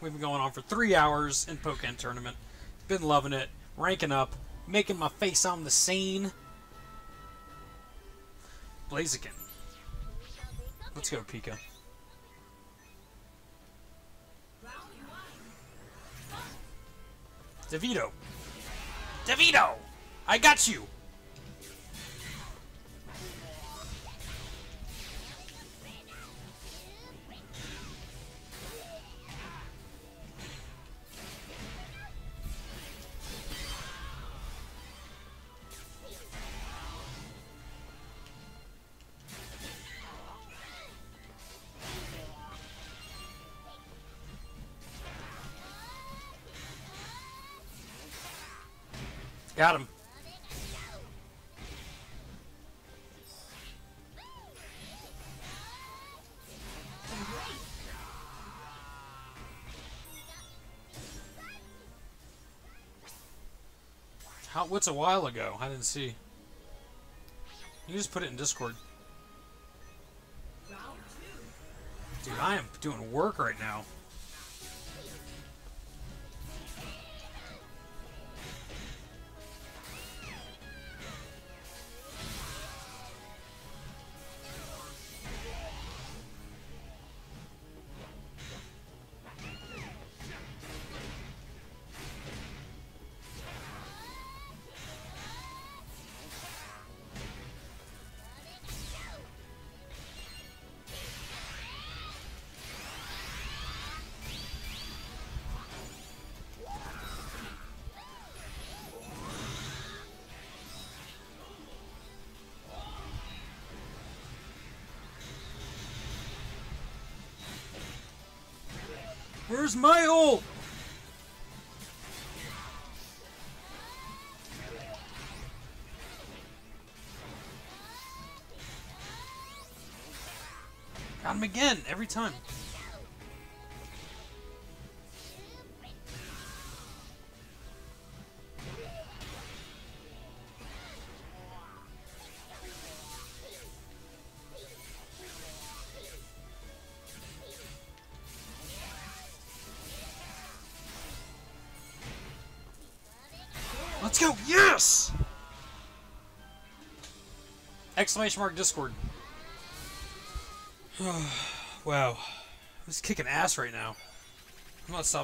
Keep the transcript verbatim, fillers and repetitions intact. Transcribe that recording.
We've been going on for three hours in Pokken Tournament. Been loving it. Ranking up. Making my face on the scene. Blaziken. Let's go, Pika. DeVito. DeVito! I got you! Got him. How, what's a while ago? I didn't see. You just put it in Discord. Dude, I am doing work right now. Where's my ult? Got him again, every time. Let's go! Yes! Exclamation mark Discord. Wow. I'm just kicking ass right now. I'm not stopping.